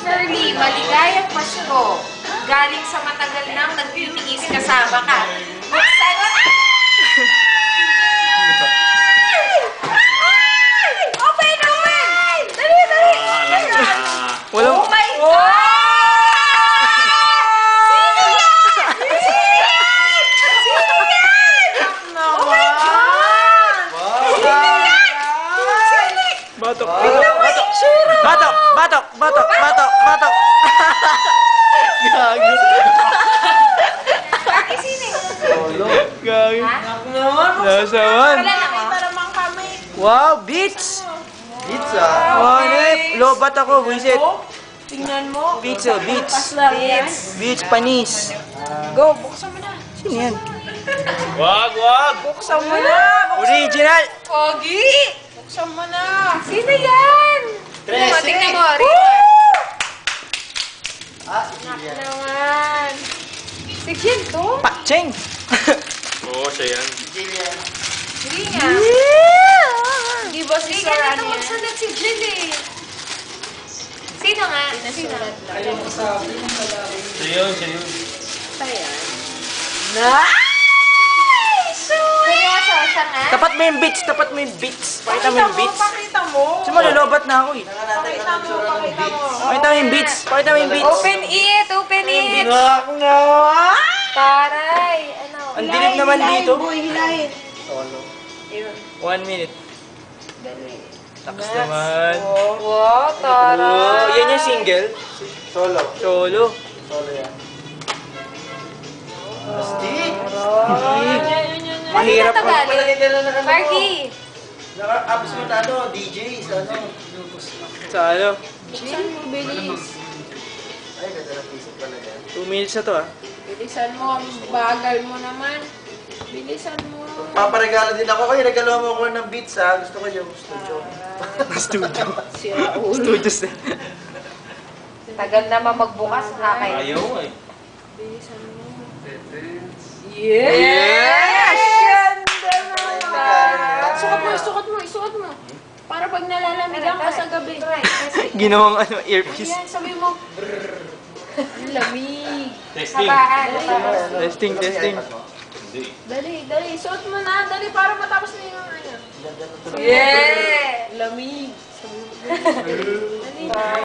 Shirley, maligayang Pasko. Galing sa matagal nang nagtitiis kasama ka. Buksan mo! Open! Open! Dali! Dali! Oh my God! Sino yan? Sino yan? Oh my God! Sino yan? Batok, Tignan mo yung tsura mo! batok, batok, batok, batok, batok. Gago. Bakit sino? Gago. Ha? Nasawan. Wala na mo? Wow, beats! Beats Oh, nip. Lobat ako, buisit. Tingnan mo. Beats, oh, beats. Beats. Beats, panis. Go, buksan mo na. Sino yan? Buksan mo na. Original! Pogi! Buksan mo na. Sino yan? Tingnan mo, Rita. Naman. Si Jill to? Pakcheng! Oo, siya yan. Hindi nga. Di ba si Hindi Sir ganito ano yan? magsulat si Jill eh. Sino nga? Sino? Siya yun, siya yun. Seryoso, siya nga? Tapat mo yung beats, tapat mo yung beats. Pakita mo yung beats. Pakita mo. Sino malolobat na ako eh. Pakita mo, pakita mo. Pakita mo yung beats, pakita mo yung beats. Open it! Open it! Taray! Ano? Ang dilim naman dito. Hilahin. 1 minute. Takas naman. Wow, taray! Oh, yan yung single. Solo. Solo. Solo yan. Mahirap Ano pa. Tagalog? Marky! Naka-apps mo na ano, DJ, sa ano. Sa ano? Buksan mo, bilis. Ay, ganda na piso pala yan. 2 minutes na to ah. Bilisan mo, ang bagal mo naman. Bilisan mo. Paparegalo din ako. Ay, regalo mo ako ng beats ha. Gusto ko yung studio. Studio. Sira ulo. Studios na. Tagal naman magbukas, nakakaya. Ayaw eh. Bilisan mo. Yes! Ganda naman. Sukat mo, isuot mo. Para pag nalalamigan ka sa gabi. Ginawang ano, earpiece. Ayan, sabi mo. Ang lamig. Testing. Habaan. Testing, testing. Hindi. Dali, suot mo na. Dali, para matapos na yung ano. Yeah! Lamig. Sabi mo. Dali.